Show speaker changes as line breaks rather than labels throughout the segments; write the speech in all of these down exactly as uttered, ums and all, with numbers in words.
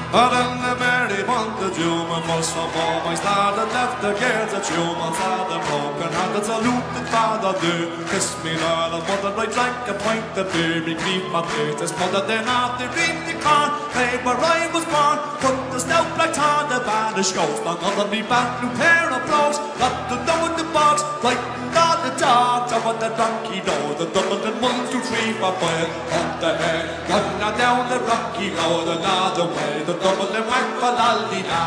And then the Mary wanted you, and most of all my started left the girls at you, and saw the broken hearted saluted father do. Kiss me now, the mother I drank a pint of beer, me grief my face, this mother then out the reed the corn, they where I was born, put the stout black tar, the banished ghost, on other me back, new pair of blows, got to know in the box, like not the dogs, over the donkey door, the double and one, two, three, four, five, up the head, running down the rocky road, another way, the double and whack for lallina.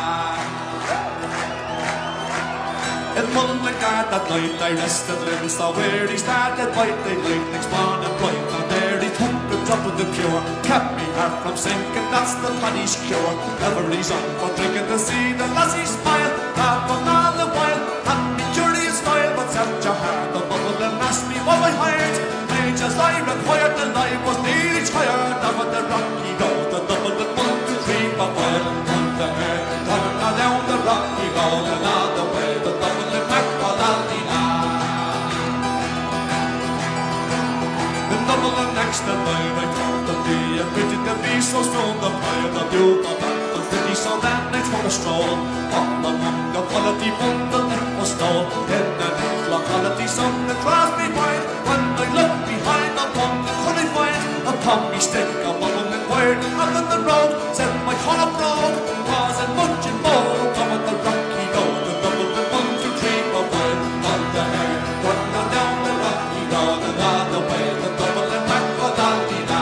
In Mullingar that night I rested limbs, saw where he started white, they lightning spawn and bright, and there he took the drop of the pure, kept me heart from sinking, that's the paddy's cure. Everybody's on for drinking to see the lassie smile, laugh on all the while, and me curious style, but set your heart, the bubble and asked me what I hired, I just I required, and I was nearly tired, over the rocky road, the double and one, two, three, four, five, on the head, running down the rocky road, another way, the double and back for Lallina. The double and next the night I thought to be a pity to be so strong, the fire the view of that was pretty, so that night for a stroll, all among the quality bundle it was stole, in the little quality sun that drives me wild, when I look behind upon the curry find, upon me stick a bubble and wired up on the road, said my collar broke, was it much and more, come at the rocky road, the double and one, two, three, four, five, on the hair, running down the rocky road, another way, the double and back for Lallina.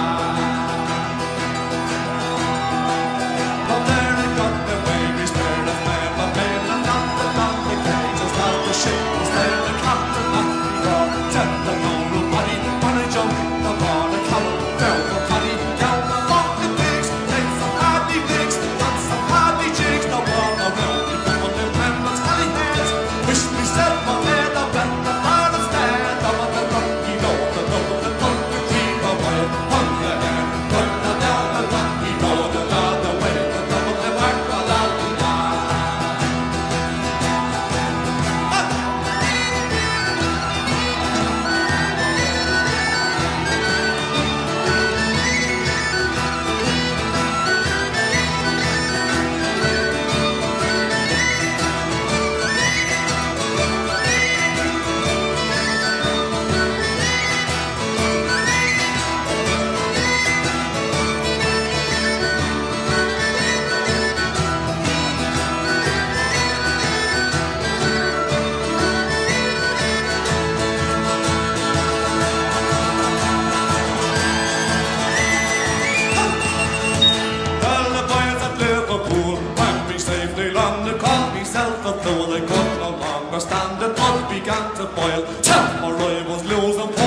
From there I got the way, we spared of men, but men and not the donkey cages, how the ship was there, the captain not the yard, set the moral body, when I jumped, the bar, the column, down the paddy, down the long the pigs, take some hardy pigs, and some hardy jigs, the wall around, the double and remnants, honey heads, wish myself a bed, I bet the heart is dead, over the rocky road, the double and one, two, three, four, five, on the head, running down the rocky road, another way, the double and back for Lallina. Well, the boys at Liverpool whacked me safely long, they called myself a fool, I could no longer stand it, all began to boil, till my rivals lose and